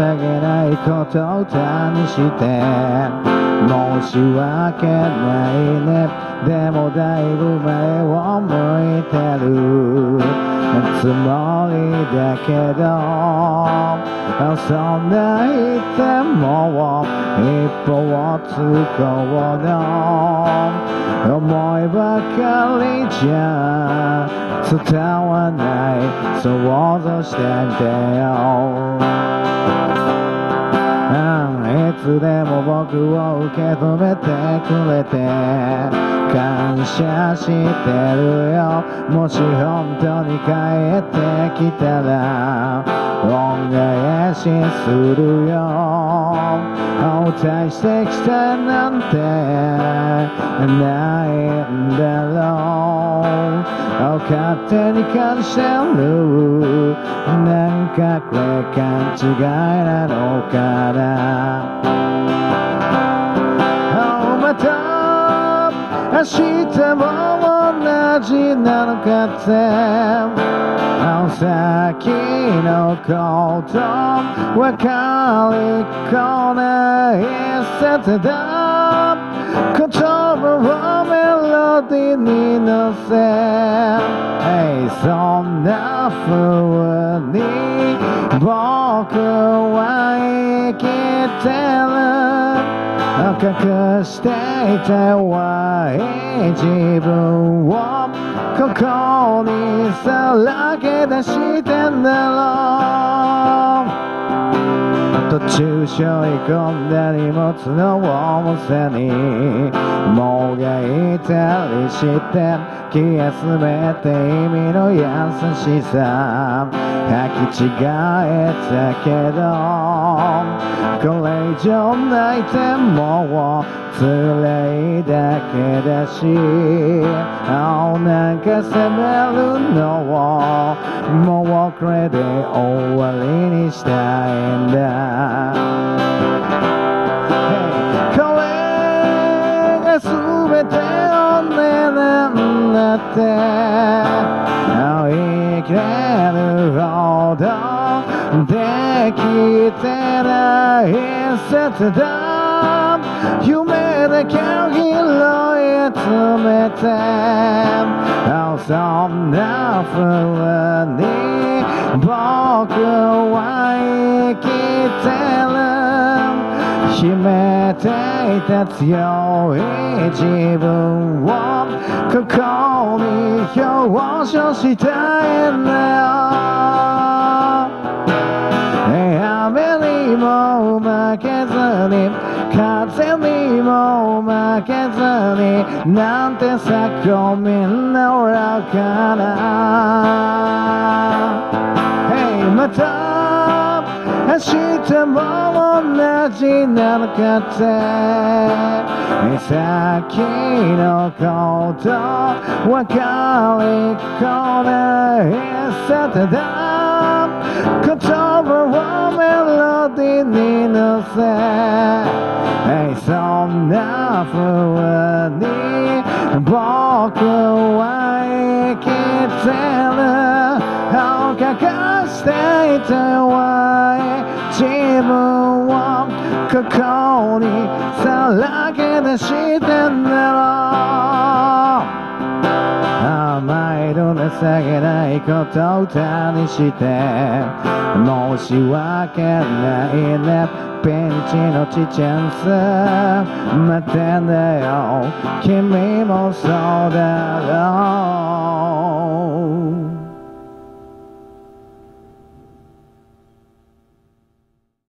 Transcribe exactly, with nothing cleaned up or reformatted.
情けないことを歌にして申し訳ないねでもだいぶ前を向いてるつもりだけどそんな言っても一歩をつこうの思いばかりじゃ伝わない想像してみてよいつでも僕を受け止めてくれて感謝してるよもし本当に帰ってきたら恩返しするよ大してきたなんてないんだろう勝手に感じてるなんかこれ勘違いなのかなまた明日も同じなのかって先のこと分かりこない捨てた言葉をメロディに乗せ、hey、そんな風に僕は生きてる隠していた悪い自分をここにさらけ出してんだろう途中背負い込んだ荷物の重さにもがいたりして気休めて意味の優しさ履き違えたけどこれ以上泣いても辛いだけだし、oh、なんか責めるのをもうこれで終わりにしたいんだ、hey、これが全てをなんだって生きれるほどできてない切だ夢だけを拾い集めて、oh、そんな風に僕は生きてる秘めていた強い自分をここに表彰したいんだよ、雨にも負けずに風にも負けずになんてさこみんな愚かな、hey、また明日も同じなのかって先のこと分かりこないさただ言葉をメロディに乗せ、hey、そんな風に僕は生きてる隠していた悪い自分をここにさらけ出してんだろう甘いの情けないことを歌にして申し訳ないねピンチのチャンス待ってんだよ君もそうだろう